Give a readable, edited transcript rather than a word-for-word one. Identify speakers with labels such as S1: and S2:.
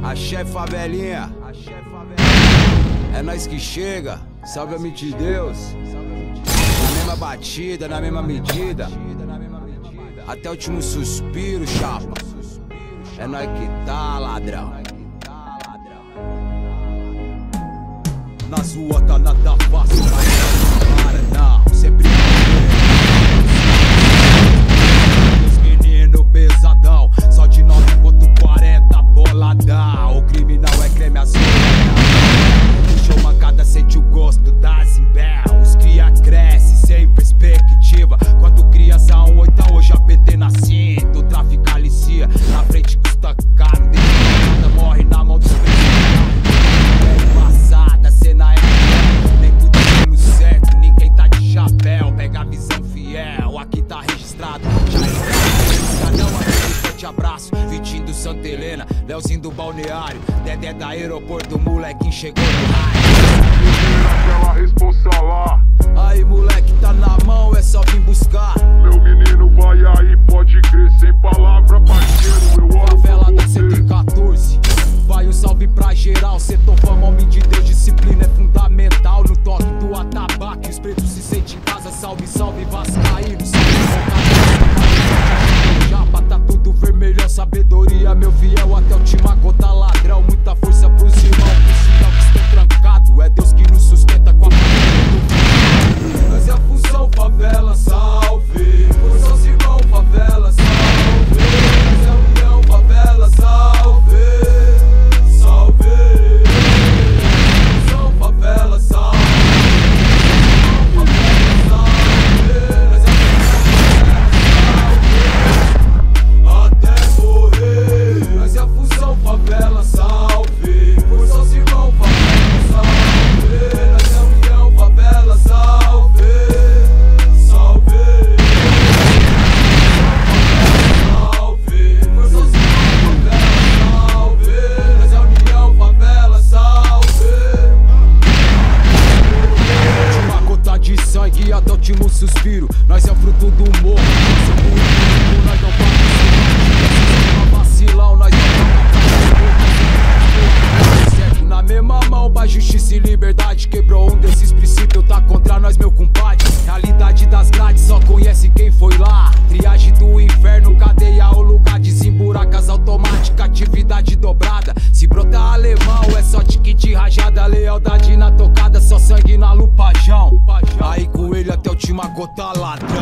S1: Axé favelinha, é nós que chega, salve-me de Deus. Na mesma batida, na mesma medida, até o último suspiro, chapa. É nós que tá, ladrão. Nas ruas tá nada fácil, mas não, sempre os menino pesadão, só de 9.40 boladão. O criminal é creme azul, puxou mancada, sente o gosto das imbel. Os cria cresce sem perspectiva, quando criança 1/8 hoje a PT na cinta. O tráfico alicia, na frente custa caro, nada morre na mão dos presos. Passada, cena é nem tudo pelo certo, ninguém tá de chapéu. Pega a visão fiel, aqui tá registrado. Já está, cada um aquele forte abraço. Vitinho do Santa Helena, Leozinho do Balneário, Dedé da aeroporto, molequinho chegou no raio.
S2: Aquela responsa lá.
S1: Aí moleque, tá na mão, é só vir buscar.
S2: Meu menino vai aí, pode crer, sem palavra, parceiro, eu olho
S1: Favela
S2: pra
S1: da
S2: você.
S1: 114, vai um salve pra geral. Setor fama, homem de Deus, disciplina é fundamental. No toque do atabaque, os pretos se sentem em casa. Salve, salve, vascaíno, japa, tá tudo vermelho, sabedoria, meu fiel. Até o Timago tá ladrão, muita força pros irmãos. Pros que estão trancados, é Deus que nos sustenta com a mas é a função, favela, salve. Força aos irmãos, favela, salve. Mas é a união, favela, salve. Salve. Função, favela, salve. Favela, salve. Mas é a função, até morrer. Mas é a função, favela, salve. Força aos irmãos, favela, salve. Mas é a união, favela, salve. Salve. Salve. Força aos irmãos, favela, salve. Mas é a união, favela, salve. Última gota de sangue até o último suspiro. Nós é o fruto do morro. Nós não vamos vacilão, nós certo na mesma mão, pra justiça e liberdade. Quebrou um desses princípios, tá contra nós, meu compadre. Realidade das grades, só conhece quem foi lá. Triagem do inferno, cadeia o lugar. Desemburacas automática, atividade dobrada. Se brotar alemão, é só tique de rajada. Lealdade na tocada, só sangue na lupajão. Aí com ele até o Timago tá ladrão.